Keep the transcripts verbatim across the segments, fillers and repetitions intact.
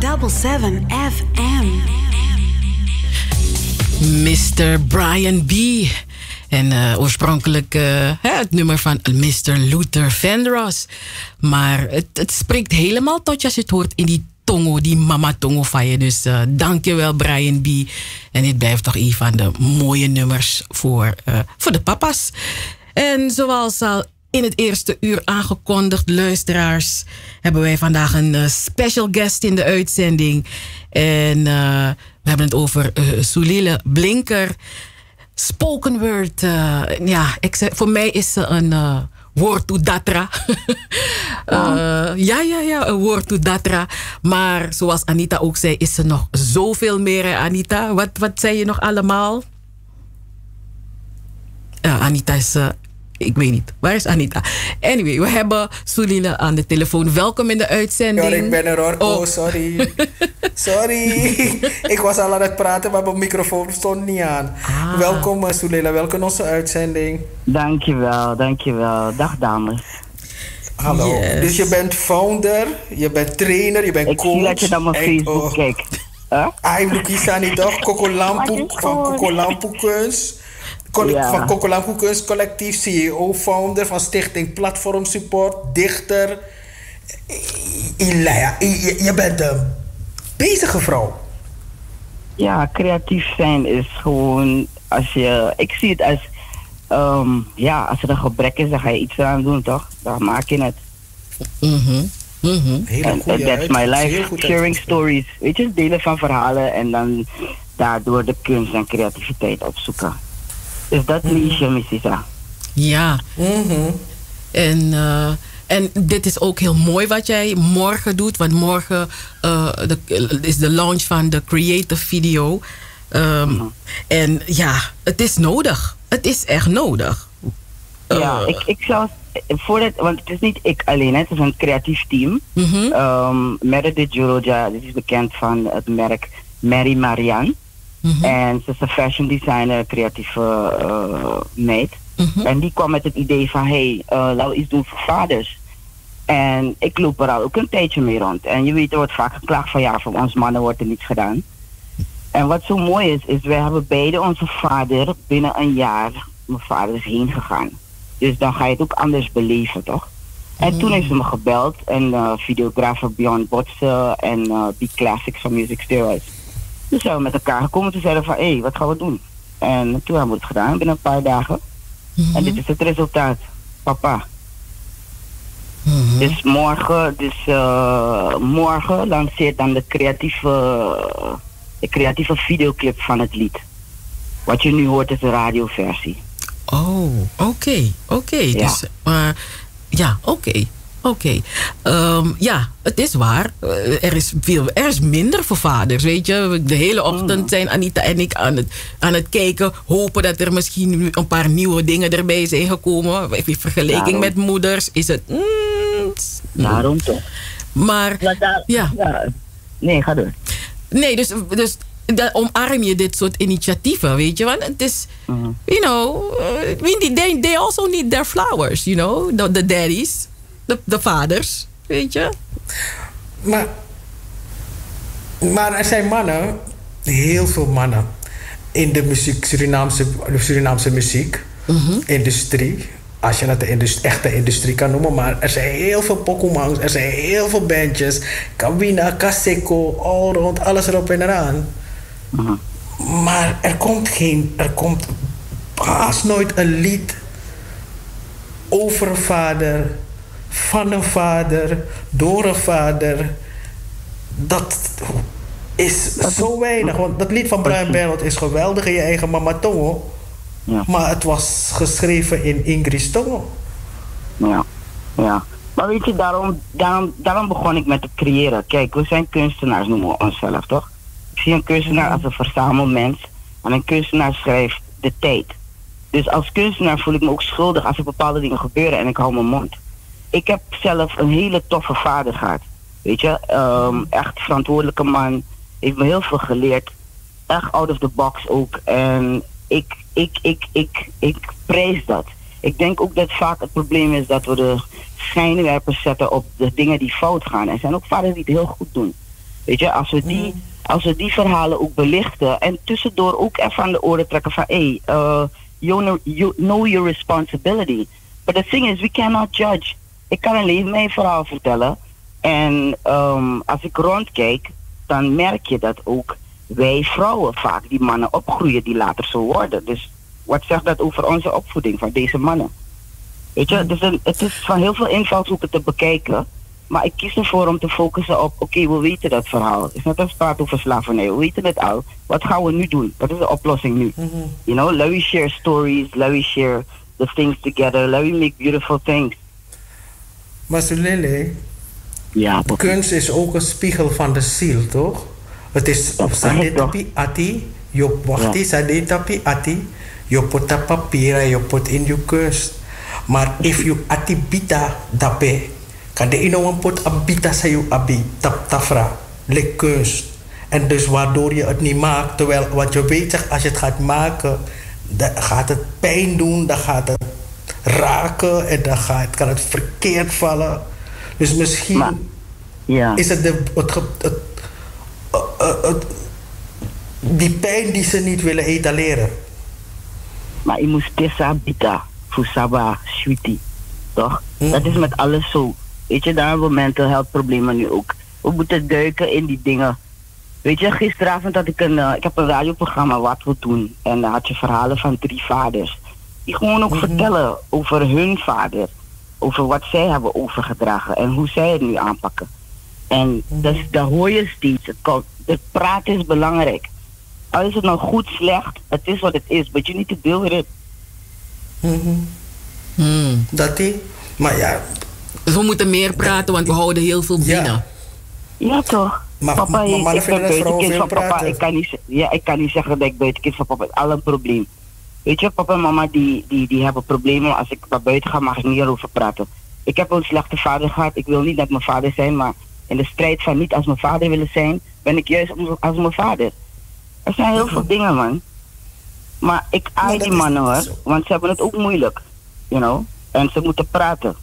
double seven F M. mister Brian B. En uh, oorspronkelijk uh, het nummer van mister Luther Vandross. Maar het, het spreekt helemaal tot je als je het hoort in die tongo, die mama tongo van je. Dus uh, dankjewel Brian B. En dit blijft toch een van de mooie nummers voor, uh, voor de papa's. En zoals al in het eerste uur aangekondigd, luisteraars, hebben wij vandaag een uh, special guest in de uitzending. En uh, we hebben het over uh, Sulile Blinker. Spoken word. Uh, ja, ik zeg, voor mij is ze een uh, woord to datra. uh, ja, ja, ja, een woord to datra. Maar zoals Anita ook zei, is ze nog zoveel meer, hè, Anita. Wat, wat zei je nog allemaal? Uh, Anita is... Uh, Ik weet niet. Waar is Anita? Anyway, we hebben Sulile aan de telefoon. Welkom in de uitzending. Ja, ik ben er hoor. Oh, oh sorry. sorry. Ik was al aan het praten, maar mijn microfoon stond niet aan. Ah. Welkom Sulile, welkom in onze uitzending. Dankjewel, dankjewel. Dag dames. Hallo. Yes. Dus je bent founder, je bent trainer, je bent ik coach. Ik zie dat je naar mijn Facebook oh. kijkt. Huh? Ah, ik doe niet toch? Kokolampu van Kokolampu Kunst. Ja. Van Kokolampu Kunst Collectief, C E O, founder van Stichting Platform Support, dichter. Ilaya, je, je bent een bezige vrouw. Ja, creatief zijn is gewoon, als je, ik zie het als, um, ja, als er een gebrek is, dan ga je iets eraan doen, toch? Dan maak je het. Mm-hmm. Mm-hmm. En that's my life, sharing stories. Weet je, delen van verhalen en dan daardoor de kunst en creativiteit opzoeken. Dus dat mm-hmm. is je missie. Ja. Mm-hmm. En, uh, en dit is ook heel mooi wat jij morgen doet. Want morgen uh, de, is de launch van de creative video. Um, mm-hmm. En ja, het is nodig. Het is echt nodig. Ja, uh, ik, ik zou... Voordat, want het is niet ik alleen, hè, het is een creatief team. Mm-hmm. Um, Meredith Juroja, dit is bekend van het merk Mary Marianne. Mm-hmm. En ze is een fashion designer, creatieve uh, meid. Mm-hmm. En die kwam met het idee van, hé, hey, uh, laten we iets doen voor vaders. En ik loop er al ook een tijdje mee rond. En je weet, er wordt vaak geklaagd van, ja, voor ons mannen wordt er niets gedaan. En wat zo mooi is, is wij hebben beide onze vader binnen een jaar, mijn vader is heen gegaan. Dus dan ga je het ook anders beleven, toch? En mm-hmm. toen heeft ze me gebeld en uh, videografer Bjorn Botsen en uh, B Classics van Music Steroids. Dus zijn we met elkaar gekomen te zeggen van, hé, hey, wat gaan we doen? En toen hebben we het gedaan binnen een paar dagen. Mm-hmm. En dit is het resultaat. Papa. Mm-hmm. Dus morgen, dus uh, morgen lanceert dan de creatieve, uh, de creatieve videoclip van het lied. Wat je nu hoort is de radioversie. Oh, oké, okay, oké. Okay. Ja. Dus, uh, ja, oké. Okay. Oké, okay. um, ja, het is waar. Uh, er, is veel, er is minder voor vaders, weet je. De hele ochtend zijn Anita en ik aan het, aan het kijken. Hopen dat er misschien een paar nieuwe dingen erbij zijn gekomen. In vergelijking Daarom. met moeders is het... Mm, Daarom toch. Maar, ja, daar, ja. ja. Nee, ga door. Nee, dus... dus dan omarm je dit soort initiatieven, weet je. Want het is, mm-hmm. you know... Uh, they, they also need their flowers, you know. The, the daddies. De, de vaders, weet je. Maar, maar er zijn mannen, heel veel mannen, in de muziek, Surinaamse, de Surinaamse muziekindustrie. Mm-hmm. Als je dat de industrie, echte industrie kan noemen. Maar er zijn heel veel pokoemangs, er zijn heel veel bandjes. Kabina, Kaseko, all rond, alles erop en eraan. Mm-hmm. Maar er komt geen, er komt haast nooit een lied over een vader, van een vader, door een vader. Dat is zo weinig. Want dat lied van Brian Bernard is geweldig in je eigen mama tongo. Ja. Maar het was geschreven in Ingrid tongo. Ja, ja. Maar weet je, daarom, daarom, daarom begon ik met het creëren. Kijk, we zijn kunstenaars, noemen we onszelf, toch? Ik zie een kunstenaar als een verzamelmens. En een kunstenaar schrijft de tijd. Dus als kunstenaar voel ik me ook schuldig als er bepaalde dingen gebeuren en ik hou mijn mond. Ik heb zelf een hele toffe vader gehad. Weet je, um, echt verantwoordelijke man. Heeft me heel veel geleerd. Echt out of the box ook. En ik, ik, ik, ik, ik prijs dat. Ik denk ook dat vaak het probleem is dat we de schijnwerpers zetten op de dingen die fout gaan. Er zijn ook vaders die het heel goed doen. Weet je, als we die, mm. als we die verhalen ook belichten en tussendoor ook even aan de orde trekken van, hé, hey, uh, you, know, you know your responsibility. But the thing is, we cannot judge. Ik kan alleen mijn verhaal vertellen. En um, als ik rondkijk, dan merk je dat ook wij vrouwen vaak die mannen opgroeien die later zo worden. Dus wat zegt dat over onze opvoeding van deze mannen? Weet je, dus een, het is van heel veel invalshoeken te bekijken. Maar ik kies ervoor om te focussen op, oké, okay, we weten dat verhaal. Het is net als praten over slavernij. We weten het al. Wat gaan we nu doen? Wat is de oplossing nu? Mm-hmm. You know, let we share stories. Let we share the things together. Let we make beautiful things. Maar Sulele, ja, kunst is ook een spiegel van de ziel, toch? Het is op sadetapi ati, je wachti sadetapi ati, je put op papier en je put in je kunst. Maar if you ati bita dape, kan de ino een put abita sa je abi tap tafra, le kunst. En dus waardoor je het niet maakt, terwijl wat je weet, als je het gaat maken, dan gaat het pijn doen, dan gaat het raken en dan gaat, kan het verkeerd vallen. Dus misschien maar, ja. is het, de, het, het, het, het, het die pijn die ze niet willen etaleren. Maar je moest tessa bita, fusaba, sweetie, toch? Mm. Dat is met alles zo. Weet je, daar hebben we mental health problemen nu ook. We moeten duiken in die dingen. Weet je, gisteravond had ik een, uh, ik heb een radioprogramma Wat We Doen. En dan had je verhalen van drie vaders. Die gewoon ook mm-hmm. vertellen over hun vader. Over wat zij hebben overgedragen en hoe zij het nu aanpakken. En mm-hmm. dus, daar hoor je steeds. Het, kan, het praten is belangrijk. Al is het nou goed, slecht, het is wat het is. But you need to deal with it. Mm-hmm. Mm. Dat die, maar ja. Dus we moeten meer praten, want we houden heel veel binnen. Ja, ja toch. Maar, papa, maar, maar ik ben buitenkind van praten. papa. Ik kan, niet, ja, ik kan niet zeggen dat ik buitenkind van papa. Het is al een probleem. Weet je, papa en mama die, die, die hebben problemen. Als ik naar buiten ga, mag ik niet erover praten. Ik heb een slechte vader gehad. Ik wil niet dat mijn vader zijn, maar in de strijd van niet als mijn vader willen zijn, ben ik juist als mijn vader. Er zijn heel veel dingen, man. Maar ik aai die mannen, hoor. Want ze hebben het ook moeilijk. You know? En ze moeten praten.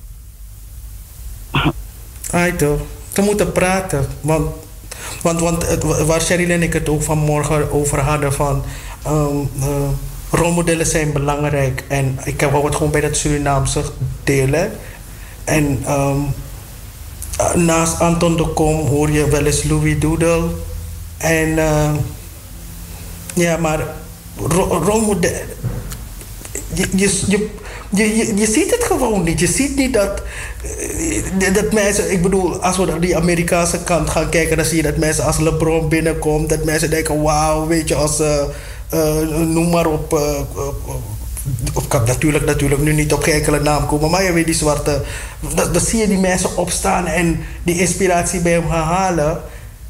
Aai toch. Ze moeten praten. Want, want, want het, waar Cheryl en ik het ook vanmorgen over hadden van Um, uh, rolmodellen zijn belangrijk. En ik wou het gewoon bij dat Surinaamse delen. En um, uh, naast Anton de Kom hoor je wel eens Louis Doodle. En uh, ja, maar ro rolmodel. Je, je, je, je, je, je ziet het gewoon niet. Je ziet niet dat, uh, dat mensen, ik bedoel, als we naar die Amerikaanse kant gaan kijken, dan zie je dat mensen als LeBron binnenkomt, dat mensen denken, wauw, weet je, als uh, uh, noem maar op. Uh, uh, Of kan natuurlijk, natuurlijk nu niet op geen enkele naam komen, maar je weet die zwarte. Dan, dan zie je die mensen opstaan en die inspiratie bij hem gaan halen.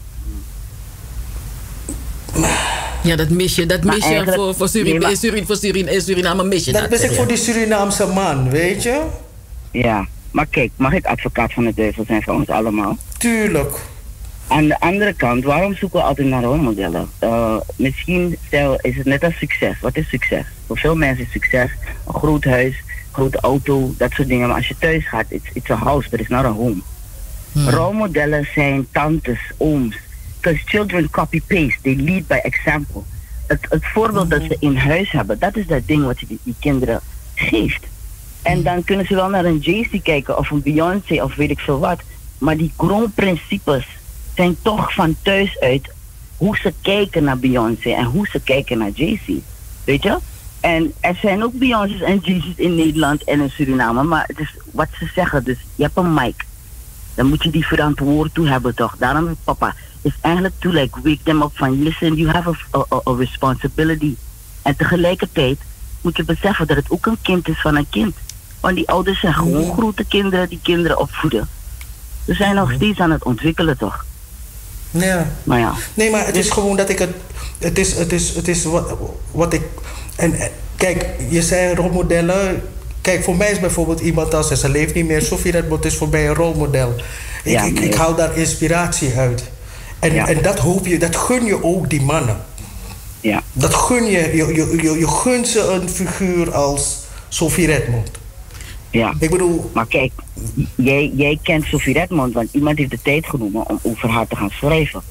Ja, dat mis je, dat mis je voor, voor, Surin, nee, Surin, voor Surin, Suriname mis je dat. Dat mis ik ja. voor die Surinaamse man, weet je? Ja, maar kijk, mag ik advocaat van de duivel zijn voor ons allemaal? Tuurlijk. Aan de andere kant, waarom zoeken we altijd naar rolmodellen? Uh, misschien stel, is het net als succes. Wat is succes? Voor veel mensen is succes een groot huis, grote auto, dat soort dingen. Maar als je thuis gaat, it's, it's a house, but it's not a home. Hmm. Rolmodellen zijn tantes, ooms. Because children copy-paste, they lead by example. Het, het voorbeeld hmm. dat ze in huis hebben, dat is dat ding wat je die, die kinderen geeft. En hmm. dan kunnen ze wel naar een Jay-Z kijken of een Beyoncé of weet ik veel wat. Maar die grondprincipes zijn toch van thuis uit hoe ze kijken naar Beyoncé en hoe ze kijken naar Jay-Z. Weet je? En er zijn ook Beyoncé's en Jay-Z's in Nederland en in Suriname, maar het is wat ze zeggen. Dus je hebt een mic. Dan moet je die verantwoord toe hebben, toch? Daarom, papa, is eigenlijk to like wake them up van listen, you have a, a, a responsibility. En tegelijkertijd moet je beseffen dat het ook een kind is van een kind. Want die ouders zijn gewoon grote kinderen die kinderen opvoeden. Ze zijn nog steeds aan het ontwikkelen, toch? Ja. Maar ja. Nee, maar het is gewoon dat ik het... Het is, het is, het is wat, wat ik... En, en kijk, je zei rolmodellen. Kijk, voor mij is bijvoorbeeld iemand als... Ze leeft niet meer. Sofie Redmond is voor mij een rolmodel. Ik, ja, ik, ik haal daar inspiratie uit. En, ja. en dat hoop je, dat gun je ook die mannen. Ja. Dat gun je. Je, je, je, je gunt ze een figuur als Sofie Redmond. Ja, ik bedoel... maar kijk, jij, jij kent Sofie Redmond, want iemand heeft de tijd genomen om over haar te gaan schrijven.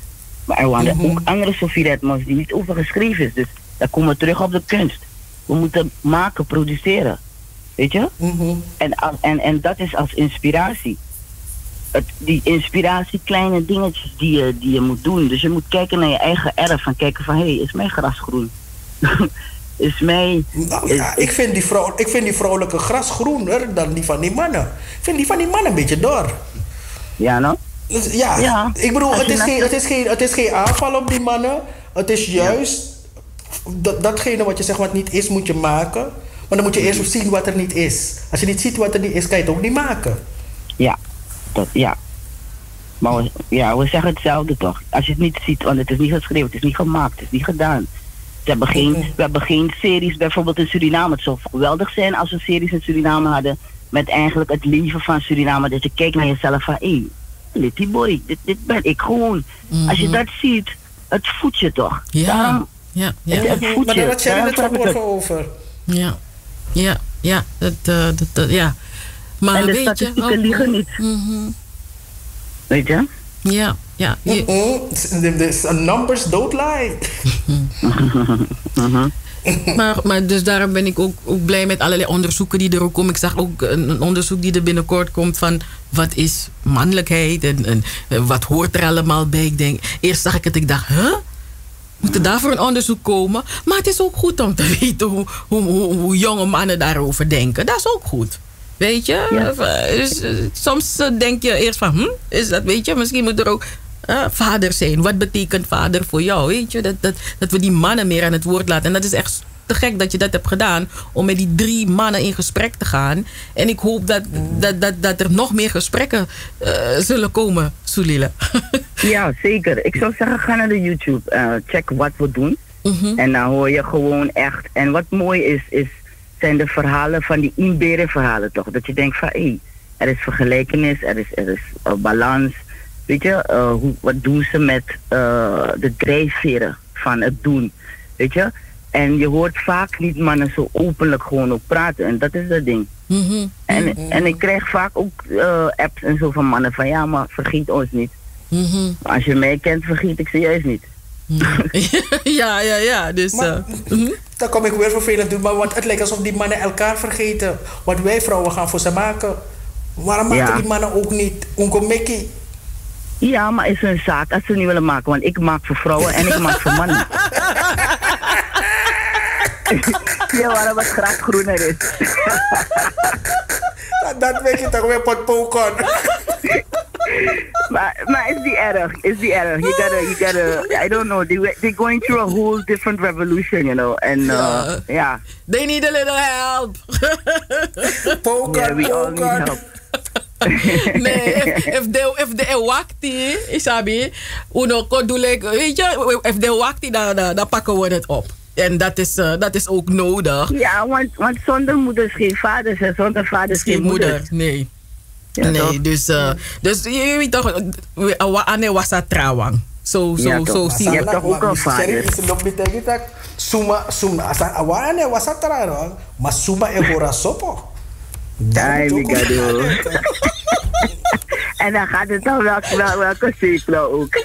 Maar er waren Mhm. ook andere Sophie Redmonds die niet over geschreven is. Dus dan komen we terug op de kunst. We moeten maken, produceren. Weet je? Mhm. En, al- en, en dat is als inspiratie. Het, die inspiratie, kleine dingetjes die je, die je moet doen. Dus je moet kijken naar je eigen erf en kijken van... hé, hey, is mijn gras groen? is mijn... Nou is- ja, ik vind, die vrouw, ik vind die vrouwelijke gras groener dan die van die mannen. Ik vind die van die mannen een beetje dor. Ja, no? Dus ja, Ja. ik bedoel, Als het je is, naar- geen, het, is geen, het is geen aanval op die mannen. Het is juist dat, datgene wat je zegt wat niet is, moet je maken. Maar dan moet je eerst zien wat er niet is. Als je niet ziet wat er niet is, kan je het ook niet maken. Ja, dat, ja. Maar we, ja, we zeggen hetzelfde toch. Als je het niet ziet, want het is niet geschreven, het is niet gemaakt, het is niet gedaan. We hebben geen, Mhm. we hebben geen series, bijvoorbeeld in Suriname. Het zou geweldig zijn als we series in Suriname hadden met eigenlijk het leven van Suriname. Dat je kijkt naar jezelf van, hé, hey, die boy, dit, dit ben ik gewoon. Als je dat ziet, het voedt je toch. Ja. Daarom, Ja, ja, het, het voedt Maar je. daar had Sharon het Daarom snap ik vanmorgen over. ja, ja, ja, dat, eh, dat, dat- ja. Maar En de weet je... statistieken liegen niet. Mhm. Weet je? Ja, ja. je- Mhm. The, the numbers don't lie. Maar, maar dus daarom ben ik ook, ook blij met allerlei onderzoeken die er ook komen. Ik zag ook een, een onderzoek die er binnenkort komt van wat is mannelijkheid en, en eh, wat hoort er allemaal bij. Ik denk, eerst zag ik het, ik dacht, huh? Moet er daarvoor een onderzoek komen? Maar het is ook goed om te weten hoe, hoe, hoe, hoe jonge mannen daarover denken. Dat is ook goed. Weet je? Ja. Dus, eh, soms eh, denk je eerst van, hm, is dat, weet je, misschien moet er ook eh, vader zijn. Wat betekent vader voor jou? Weet je? Dat, dat, dat we die mannen meer aan het woord laten. En dat is echt te gek dat je dat hebt gedaan. Om met die drie mannen in gesprek te gaan. En ik hoop dat, dat, dat, dat er nog meer gesprekken eh, zullen komen, Soelile. Ja, zeker. Ik zou zeggen, ga naar de YouTube. eh, check wat we doen. Mhm. En dan hoor je gewoon echt... En wat mooi is, is zijn de verhalen van die Imbere-verhalen toch. Dat je denkt van, hé, hey, er is vergelijkenis, er is, er is uh, balans. Weet je, uh, hoe, wat doen ze met uh, de drijfveren van het doen. Weet je? En je hoort vaak niet mannen zo openlijk gewoon ook praten. En dat is dat ding. Mhm. En, en ik krijg vaak ook uh, apps en zo van mannen van, ja, maar vergeet ons niet. Mhm. Als je mij kent, vergeet ik ze juist niet. Ja, ja, ja. Dus, Maar, eh, mhm. dan kom ik weer vervelend doen, maar want het lijkt alsof die mannen elkaar vergeten. Wat wij vrouwen gaan voor ze maken. Waarom maken Ja. die mannen ook niet Uncle Mickey? Ja, maar is hun zaak als ze niet willen maken. Want ik maak voor vrouwen en ik maak voor mannen. Ja, waarom het gras groener is. Dat, dat weet je toch weer pot pokon. maar, maar is die erg? Is die erg? You gotta, you gotta, I don't know. They, they're going through a whole different revolution, you know. And, uh, yeah. They need a little help. Pokon, Yeah, we all need pokon. help. Nee, if, if de if de wakti, isabi, uno kodulek, weet je, if de wakti, dan, dan, dan pakken we het op. En dat is, uh, dat is ook nodig. Ja, want, want zonder moeders geen vaders en zonder vaders geen, Geen moeders. moeder, nee. Ja, nee, toch? dus, uh, dus je je weet toch, wa ane wasa trawang. Zo, zo, Ja, zo toch. zie Je je. hebt toch ook een vader? Is nog niet dat suma suma asa awane was dat er maar suma e hora sopo. Ai, migado. En dan gaat het dan welke, wel, welke zeepel ook.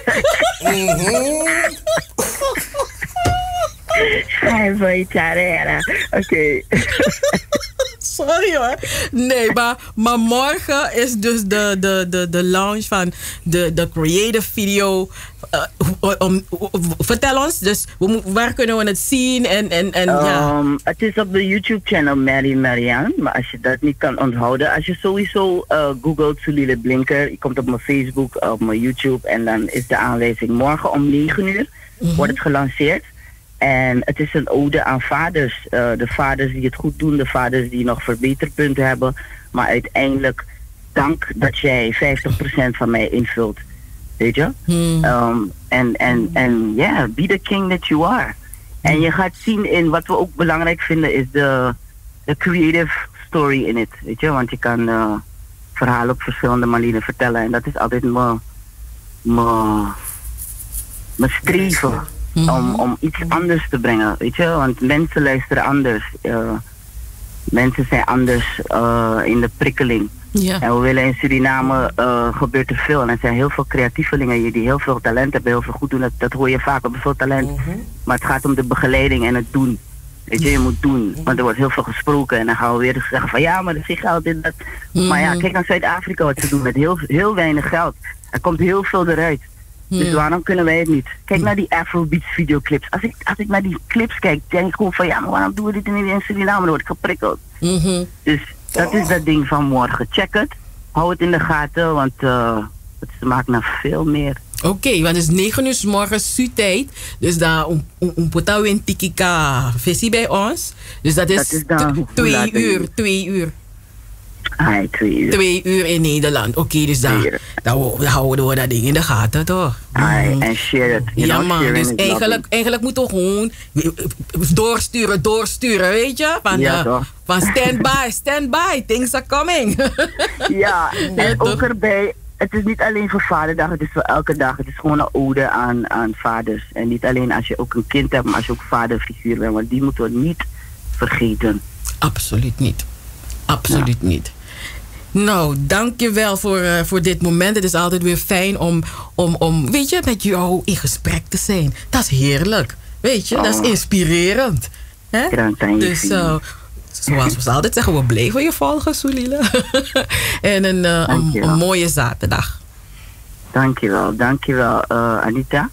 Ai, vai charera. Oké. Sorry hoor. Nee, maar, maar morgen is dus de, de, de, de launch van de, de creative video. Uh, um, vertel ons, dus waar kunnen we het zien? En, en, en, ja. Um, het is op de YouTube-channel Mary Marianne. Maar als je dat niet kan onthouden, als je sowieso uh, googelt Soelile Blinker, je komt op mijn Facebook, op mijn YouTube en dan is de aanwijzing morgen om negen uur mm-hmm. wordt het gelanceerd. En het is een ode aan vaders. Uh, de vaders die het goed doen, de vaders die nog verbeterpunten hebben. Maar uiteindelijk, dank dat jij vijftig procent van mij invult. Weet je? Hmm. Um, en en en ja, be the king that you are. En je gaat zien in, wat we ook belangrijk vinden, is de, de creative story in it. Weet je? Want je kan uh, verhalen op verschillende manieren vertellen. En dat is altijd mijn mijn streven. Mm-hmm. Om, om iets anders te brengen, weet je, want mensen luisteren anders. Uh, mensen zijn anders uh, in de prikkeling. Ja. En we willen in Suriname, uh, gebeurt er veel. En er zijn heel veel creatievelingen hier die heel veel talent hebben, heel veel goed doen. Dat, dat hoor je vaak, we hebben veel talent. Mm-hmm. Maar het gaat om de begeleiding en het doen. Weet je, je moet doen. Want er wordt heel veel gesproken. En dan gaan we weer zeggen van ja, maar er is geen geld in dat. Mm-hmm. Maar ja, kijk naar Zuid-Afrika wat ze doen met heel, heel weinig geld. Er komt heel veel eruit. Dus hmm. waarom kunnen wij het niet? Kijk naar die Afrobeats videoclips. Als ik, als ik naar die clips kijk, denk ik gewoon van ja, maar waarom doen we dit niet in Suriname? Dan word ik geprikkeld. Mm-hmm. Dus dat oh. is dat ding van morgen. Check het. Hou het in de gaten, want uh, het maakt nog veel meer. Oké, okay, want het is negen uur 's morgens Su-tijd. Dus daar moet we een tikika visie bij ons. Dus dat is, dat is dan, t- twee uur. Twee uur. Ai, twee uur. Twee uur in Nederland. Oké, okay, dus dan, dan, dan houden we dat ding in de gaten, toch? Ai, en share it. Ja, man. Dus eigenlijk, eigenlijk moeten we gewoon doorsturen, doorsturen, weet je? Van, ja, uh, van stand by, stand by. Things are coming. Ja, en ook erbij. Het is niet alleen voor Vaderdag, het is voor elke dag. Het is gewoon een ode aan, aan vaders. En niet alleen als je ook een kind hebt, maar als je ook vaderfiguur bent. Want die moeten we niet vergeten. Absoluut niet. Absoluut ja. niet. Nou, dank je wel voor, uh, voor dit moment. Het is altijd weer fijn om, om, om, weet je, met jou in gesprek te zijn. Dat is heerlijk. Weet je, oh. dat is inspirerend. Hè? Dus uh, zoals we altijd zeggen, we blijven je volgen, Sulila. En een, uh, een, een mooie zaterdag. Dankjewel, dankjewel. Uh, Anita?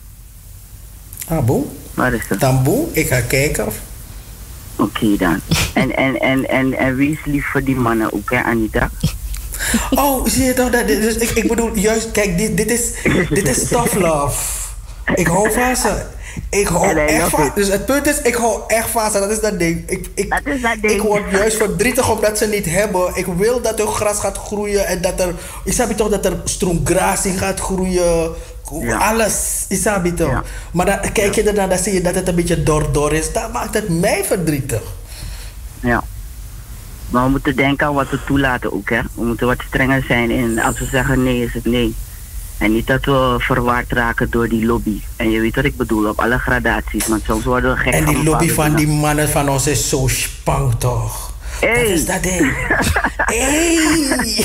Abu? Waar is het? Tamboe, ik ga kijken of... Oké okay, dan. En, en, en, en, en wie is lief voor die mannen ook, hè, Anita? Oh, zie je toch? Dat, dus ik, ik bedoel, juist, kijk, dit, dit, is, dit is tough love. Ik hou van ze. Ik hou echt van. Dus het punt is, ik hou echt van ze. Dat is dat ding. Ik, ik, dat is dat ding. Ik word juist verdrietig omdat ze niet hebben. Ik wil dat er gras gaat groeien en dat er. Isabi toch dat er stroomgrasie gaat groeien. Ja. Alles, Isabi toch. Ja. Maar dan kijk je ernaar, dan zie je dat het een beetje dor-dor is. Dat maakt het mij verdrietig. Ja. Maar we moeten denken aan wat we toelaten ook, hè. We moeten wat strenger zijn in als we zeggen nee, is het nee. En niet dat we verwaard raken door die lobby. En je weet wat ik bedoel, op alle gradaties. Want soms worden we gek. En die lobby van die mannen van ons is zo spang toch? Hey. Dat is dat ding. Hey.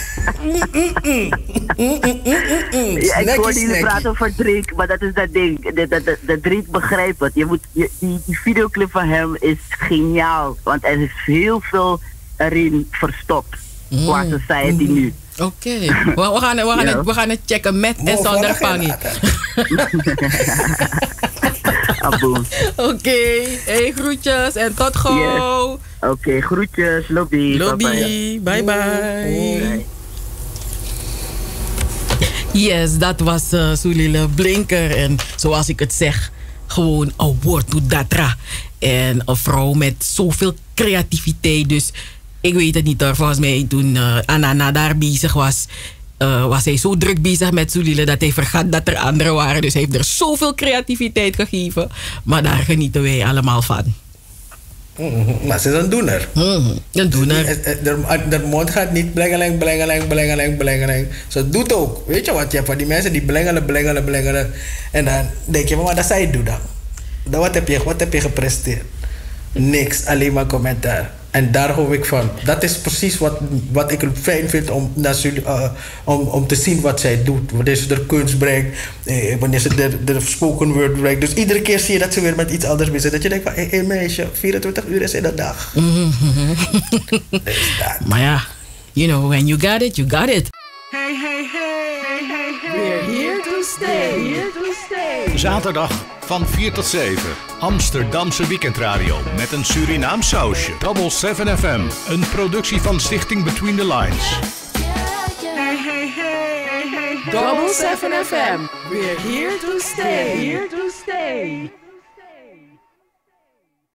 Ja, ik hoorde jullie praten over Drake, maar dat is dat ding. Dat, dat, dat, dat Drake begrijpt het. Je moet, je, die, die videoclip van hem is geniaal. Want er is heel veel erin verstopt. Mm. Qua society mm. nu. Oké, okay. we, we, gaan, we, gaan ja. het, we gaan het checken met en zonder Pangi. Oké, okay. Hey, groetjes en tot gauw. Yes. Oké, okay, groetjes, lobby. Lobby, bye bye. bye, bye. Yes, dat was uh, Sulila Blinker. En zoals ik het zeg, gewoon een woord to datra. En een vrouw met zoveel creativiteit. Dus ik weet het niet hoor. Volgens mij toen uh, Anana daar bezig was, uh, was hij zo druk bezig met Sulila dat hij vergat dat er anderen waren. Dus hij heeft er zoveel creativiteit gegeven. Maar daar genieten wij allemaal van. Mm-hmm. Maar ze is een doener. Mm-hmm. Een doener. De mond gaat niet blengeling, blengeling, blengeling, blengeling. Ze doet ook. Weet je wat? Je hebt van die mensen die blengelen, blengelen, blengelen. En dan denk je, maar wat dat zij doen dan? dan wat, heb je, wat heb je gepresteerd? Niks, alleen maar commentaar. En daar hou ik van. Dat is precies wat, wat ik fijn vind om, uh, om, om te zien wat zij doet. Wanneer ze de kunst brengt, eh, wanneer ze de, de spoken word brengt. Dus iedere keer zie je dat ze weer met iets anders bezig is. Dat je denkt van, hé hey, meisje, vierentwintig uur is in de dag. Mm-hmm. Dus dat. Maar ja, you know, when you got it, you got it. Hey, hey, hey, hey, hey, hey. We're here to stay, here to stay. Zaterdag van vier tot zeven. Amsterdamse weekendradio met een Surinaam sausje. Double seven F M. Een productie van Stichting Between the Lines. Hey, hey, hey, hey, hey. Double seven F M. We're here to stay, here to stay.